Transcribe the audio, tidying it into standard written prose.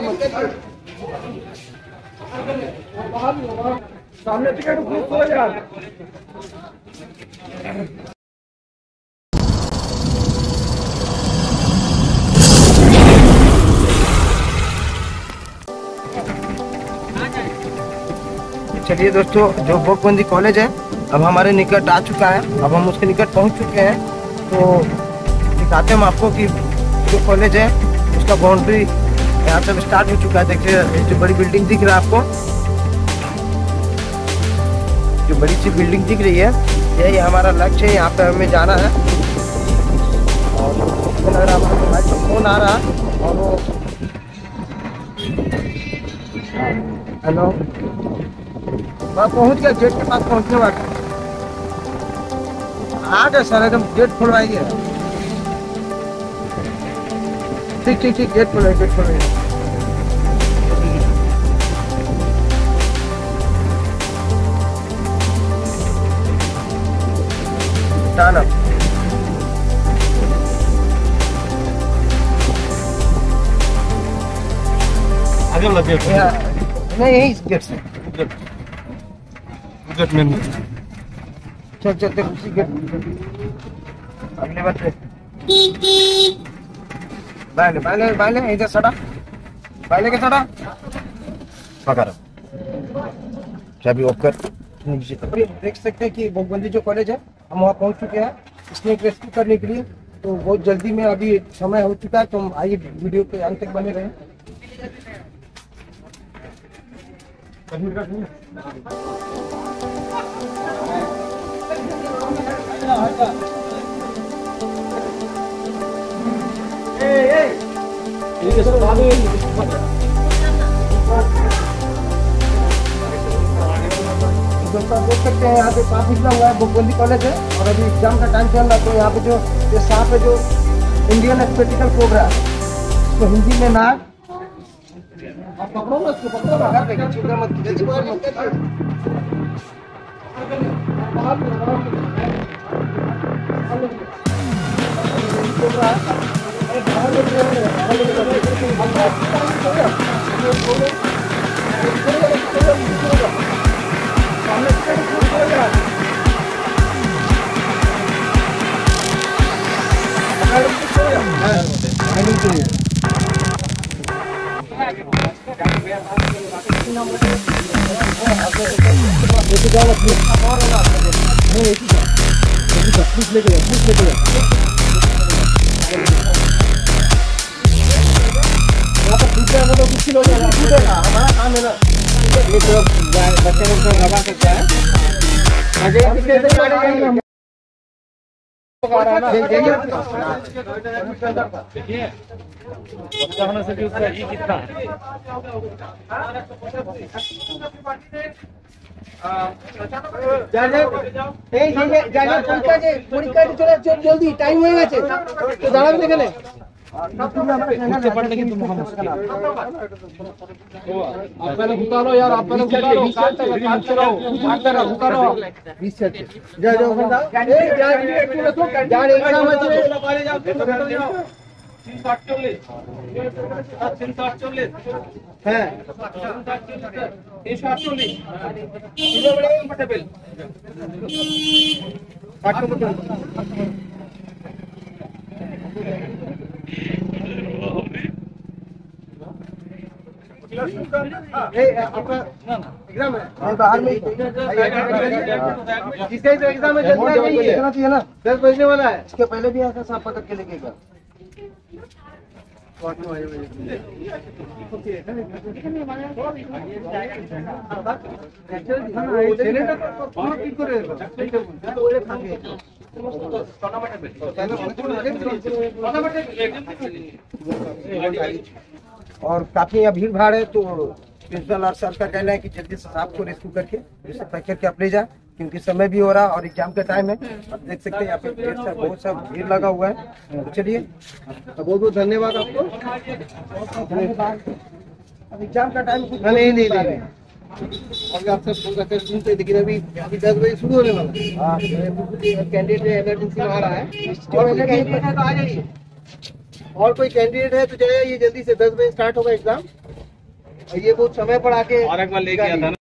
सामने ticket book हो यार। चलिए दोस्तों, जो भोकबंदी कॉलेज है अब हमारे निकट आ चुका है। अब हम उसके निकट पहुंच चुके हैं, तो दिखाते हैं हम आपको कि जो कॉलेज है उसका बाउंड्री यहाँ से स्टार्ट हो चुका है। देखिए जो बड़ी बिल्डिंग दिख रहा है आपको, जो बड़ी सी बिल्डिंग दिख रही है, यही हमारा लक्ष्य है। यहाँ पे हमें जाना है। और लग रहा है भाई का फोन आ रहा है और वो हेलो, मैं पहुंच गया, गेट के पास पहुंचने वाला। आ गए सर, एकदम गेट खुलवाइए। ठीक ठीक ठीक, गेट खोलो, गेट खोलो। डन। आगे लगे नहीं, यही इस गेट से गेट में चल चलते उसी गेट अगले बार पे बाले बाले बाले इधर सड़ा, बाले के सड़ा पकड़ चाबी ऑफ कर। देख सकते हैं कि भोकबंदी जो कॉलेज है हम वहाँ पहुँच चुके हैं स्नेक रेस्क्यू करने के लिए। तो बहुत जल्दी में अभी समय हो चुका है, तो हम आइए वीडियो के अंत तक बने रहे। दोस्तों देख सकते हैं यहाँ पे काफी निकला हुआ है, भोकबंदी कॉलेज है और अभी एग्जाम का टाइम चल रहा है। तो यहाँ पे जो ये सांप है, जो इंडियन एस्थेटिकल प्रोग्राम, तो हिंदी में नाग, आप पकड़ो ना उसको, पकड़ो ना, कर देंगे, छूटा मत हमारा काम है ना, बच्चे लोग को दबा सकता है। जल्दी टाइम हो गए तो दाঁড়াবে এখানে पढ़ने की तुम हम आप पहले उतारो यार, आप पहले उतारो, उतारो 20 सेट जा जाओ यार, एग्जाम है 348 হ্যাঁ 348 কিলো বড় কমফর্টেবল 8 কমফর্টেবल। आपका एग्जाम है बाहर में, जिसका एग्जाम है देखना चाहिए ना, 10 बजने वाला है। इसके पहले भी ऐसा सांप पकड़ के लेके गया। और काफी यहाँ भीड़ भाड़ है, तो प्रिंसिपल और सर का कहना है कि जल्दी से सांप को रेस्क्यू करके जिससे पैक करके आप ले जाए, क्योंकि समय भी हो रहा और एग्जाम का टाइम है। आप देख सकते हैं यहाँ पे बहुत सा भीड़ लगा हुआ है। तो चलिए, बहुत बहुत धन्यवाद आपको। अब एग्जाम का टाइम नहीं अभी आप सब फोन करके सुनते, लेकिन अभी 10 बजे शुरू होने वाला है। कैंडिडेट इमरजेंसी में आ रहा है, और कोई कैंडिडेट है तो जाइए, ये जल्दी से 10 बजे स्टार्ट होगा एग्जाम। ये बहुत समय पर आके और एक बार ले गया था ना।